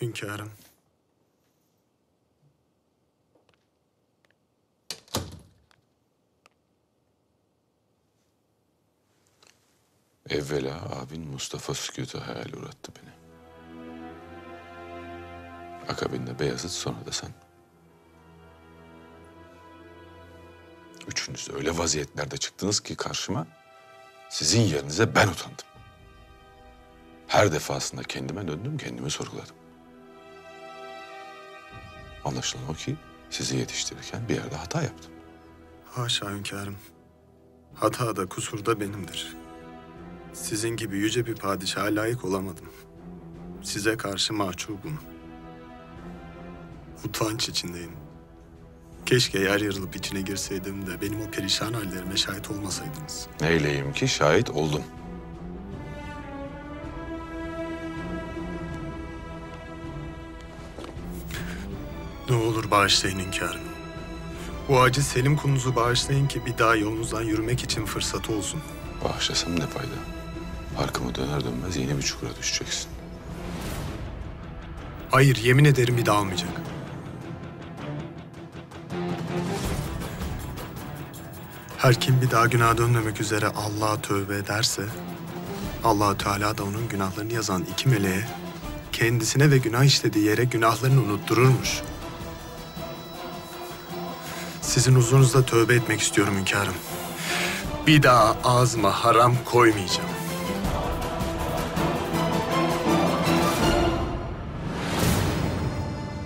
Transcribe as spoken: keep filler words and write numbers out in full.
Hünkârım. Evvela abin Mustafa sükutu hayal uğrattı beni. Akabinde Beyazıt, sonra da sen. Üçünüz öyle vaziyetlerde çıktınız ki karşıma, sizin yerinize ben utandım. Her defasında kendime döndüm, kendimi sorguladım. Anlaşılan o ki sizi yetiştirirken bir yerde hata yaptım. Haşa hünkârım. Hata da kusur da benimdir. Sizin gibi yüce bir padişaha layık olamadım. Size karşı mahcubum. Utanç içindeyim. Keşke yer yarılıp içine girseydim de benim o perişan hallerime şahit olmasaydınız. Neyleyim ki şahit oldum. Ne olur bağışlayın hünkârım. Bu aciz Selim kulunuzu bağışlayın ki bir daha yolunuzdan yürümek için fırsatı olsun. Bağışlasam ne fayda? Arkamı döner dönmez yeni bir çukura düşeceksin. Hayır, yemin ederim bir daha olmayacak. Her kim bir daha günaha dönmemek üzere Allah'a tövbe ederse, Allah-u Teala da onun günahlarını yazan iki meleğe kendisine ve günah işlediği yere günahlarını unuttururmuş. Sizin huzurunuzda tövbe etmek istiyorum hünkârım. Bir daha ağzıma haram koymayacağım.